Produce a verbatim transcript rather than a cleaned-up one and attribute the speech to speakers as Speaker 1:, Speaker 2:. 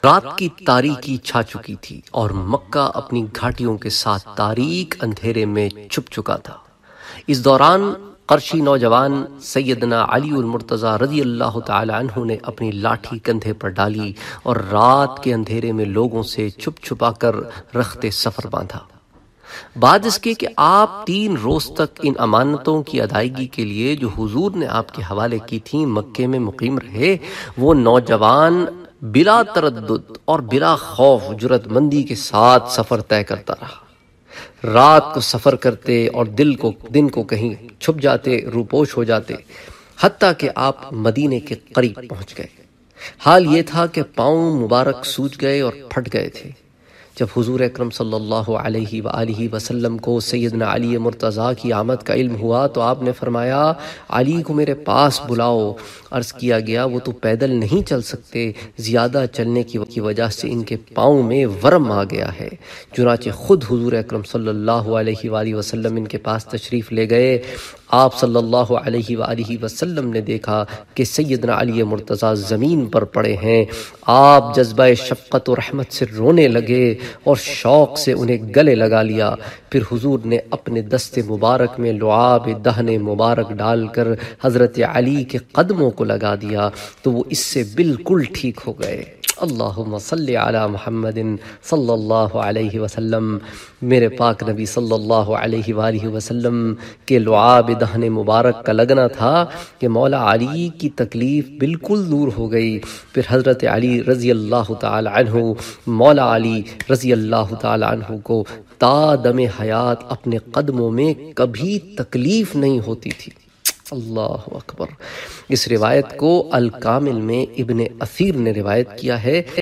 Speaker 1: رات کی تاریکی چھا چکی تھی اور مکہ اپنی گھاٹیوں کے ساتھ تاریک اندھیرے میں چھپ چکا تھا۔ اس دوران قرشی نوجوان سیدنا علی المرتضیٰ رضی اللہ تعالی عنہ نے اپنی لاٹھی کندھے پر ڈالی اور رات کے اندھیرے میں لوگوں سے چھپ چھپا کر رخت سفر باندھا۔ بعد اس کے کہ آپ تین روز تک ان امانتوں کی ادائیگی کے لیے جو حضور نے آپ کے حوالے کی تھیں مکے میں مقیم رہے، وہ نوجوان بلا تردد اور بلا خوف جرات مندی کے ساتھ سفر طے کرتا رہا۔ رات کو سفر کرتے اور دل کو دن کو کہیں چھپ جاتے، روپوش ہو جاتے، حتیٰ کہ آپ مدینے کے قریب پہنچ گئے۔ حال یہ تھا کہ پاؤں مبارک سوج گئے اور پھٹ گئے تھے۔ جب حضور اکرم صلی اللہ علیہ وآلہ وسلم کو سیدنا علی مرتضیٰ کی آمد کا علم ہوا تو آپ نے فرمایا، علی کو میرے پاس بلاؤ۔ عرض کیا گیا وہ تو پیدل نہیں چل سکتے، زیادہ چلنے کی وجہ سے ان کے پاؤں میں ورم آ گیا ہے۔ چنانچہ خود حضور اکرم صلی اللہ علیہ وآلہ وسلم ان کے پاس تشریف لے گئے۔ آپ صلی اللہ علیہ وآلہ وسلم نے دیکھا کہ سیدنا علی مرتضیٰ زمین پر پڑے ہیں۔ آپ جذبہ شفقت و رحمت سے رونے لگے اور شوق سے انہیں گلے لگا لیا۔ پھر حضور نے اپنے دست مبارک میں لعاب دہن مبارک ڈال کر حضرت علی کے قدموں کو لگا دیا تو وہ اس سے بالکل ٹھیک ہو گئے۔ اللہم صلی علی محمد صلی اللہ علیہ وسلم۔ میرے پاک نبی صلی اللہ علیہ وآلہ وسلم کے لعاب دہن مبارک کا لگنا تھا کہ مولا علی کی تکلیف بالکل دور ہو گئی۔ پھر حضرت علی رضی اللہ تعالی عنہ مولا علی رضی اللہ تعالی عنہ کو تا دم حیات اپنے قدموں میں کبھی تکلیف نہیں ہوتی تھی۔ اللہ اکبر۔ اس روایت کو الکامل میں ابن اثیر نے روایت کیا ہے۔